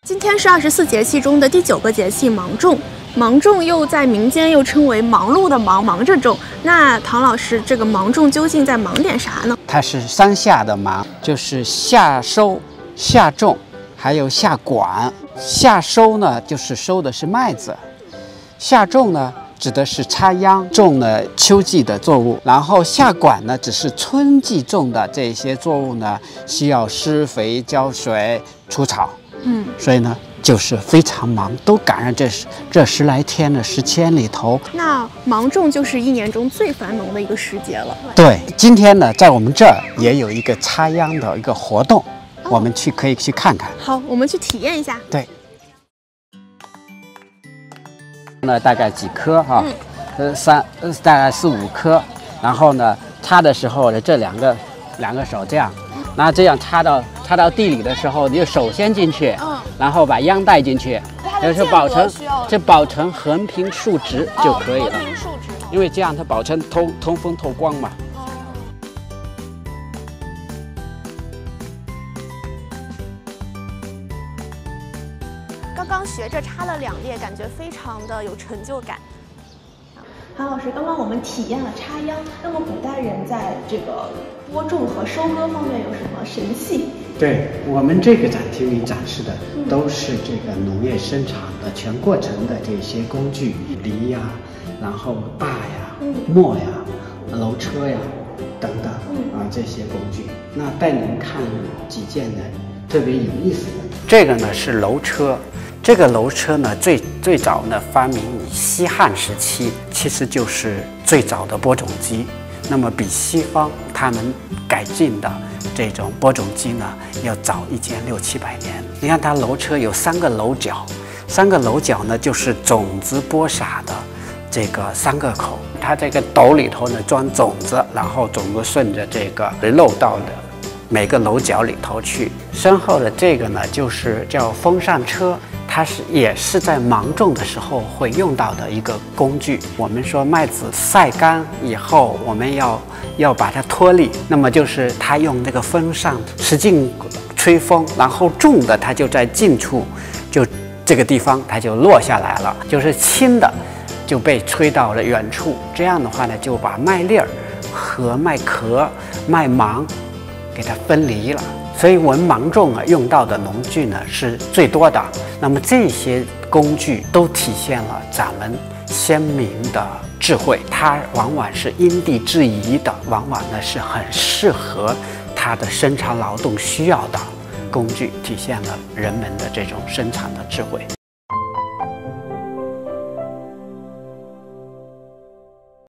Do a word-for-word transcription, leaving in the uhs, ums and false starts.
今天是二十四节气中的第九个节气芒种，芒种又在民间又称为忙碌的忙，忙着种。那唐老师，这个芒种究竟在忙点啥呢？ 它是三下的忙，就是夏收、夏种，还有夏管。夏收呢，就是收的是麦子；夏种呢，指的是插秧，种了秋季的作物。然后夏管呢，只是春季种的这些作物呢，需要施肥、浇水、除草。嗯，所以呢，就是非常忙，都赶上这这十来天的时间里头。 那芒种就是一年中最繁忙的一个时节了。 对，今天呢，在我们这儿也有一个插秧的一个活动，哦、我们去可以去看看。 好，我们去体验一下。 对。那大概几颗哈、啊？嗯、呃，三呃大概四五颗。然后呢，插的时候呢，这两个两个手这样。那这样插到插到地里的时候，你就手先进去，嗯，然后把秧带进去，就是保持这保持横平竖直就可以了。横平竖直，因为这样它保持通通风透光嘛。 刚刚学着插了两列，感觉非常的有成就感。韩老师，刚刚我们体验了插秧，那么古代人在这个播种和收割方面有什么神器？ 对我们这个展厅里展示的都是这个农业生产的全过程的这些工具，犁呀，然后耙呀、磨呀、楼车呀等等啊这些工具。那带您看几件呢特别有意思的。这个呢是楼车。这个楼车呢，最最早呢发明于西汉时期，其实就是最早的播种机。那么比西方他们改进的这种播种机呢，要早一千六七百年。你看它楼车有三个楼角，三个楼角呢就是种子播撒的这个三个口。它这个斗里头呢装种子，然后种子顺着这个漏到的每个楼角里头去。身后的这个呢，就是叫风扇车。它是也是在芒种的时候会用到的一个工具。我们说麦子晒干以后，我们要要把它脱粒，那么就是它用这个风扇使劲吹风，然后重的它就在近处，就这个地方它就落下来了，就是轻的就被吹到了远处。这样的话呢，就把麦粒儿和麦壳、麦芒给它分离了。所以我们芒种啊用到的农具呢是最多的。那么这些工具都体现了咱们先民的智慧，它往往是因地制宜的，往往呢是很适合它的生产劳动需要的工具，体现了人们的这种生产的智慧。